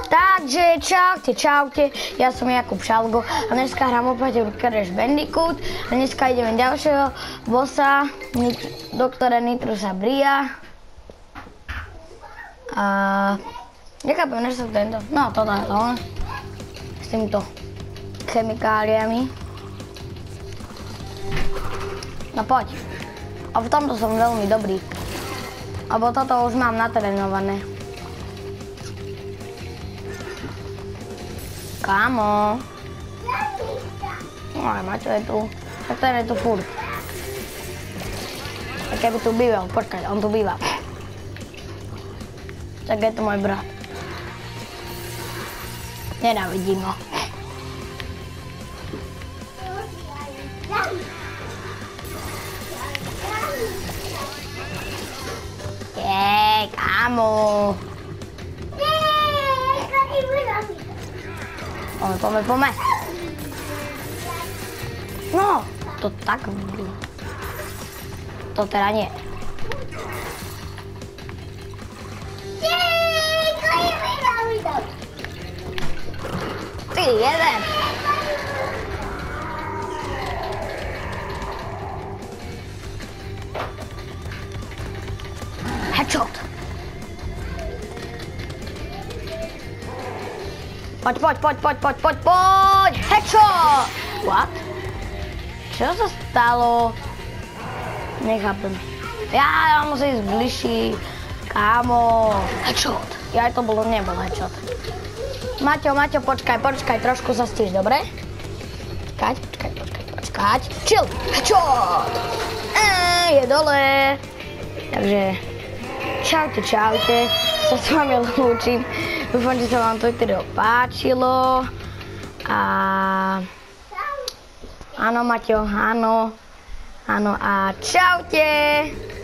Takže čaute, ja som Jakub Šalgo a dneska hrám opäť Crash Bandicoot a dneska ideme ďalšieho bossa, doktora Nitrusa Bria. A nechápem, než som tento, no toto je on, s týmito chemikáliami. No poď, a v tomto som veľmi dobrý, lebo toto už mám natrénované. Kámo. No aj Maťo je tu. Tak ten je tu furt. Tak keby tu býval, počkaj, on tu býva. Tak je to môj brat. Nenávidím ho. Jej, kámo. Poďme. No, to tak bude. To teda nie. Ty, jeden. Headshot. Poď! Headshot! What? Čo sa stalo? Nechápem. Ja musím ísť bližší. Kámo. Headshot. Ja to nebol headshot. Maťo, počkaj, trošku sa stíš, dobre? Počkať. Chill! Headshot! Je dole. Takže, čaute. Sa s vami lúčim. Dúfam, že sa vám to video páčilo. A áno, Maťo, áno. A čaute!